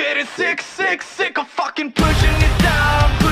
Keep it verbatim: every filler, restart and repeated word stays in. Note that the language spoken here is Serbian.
getting sick, sick, sick of fucking pushing it down.